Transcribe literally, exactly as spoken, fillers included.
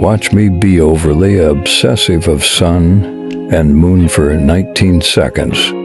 Watch me be overly obsessive of sun and moon for nineteen seconds.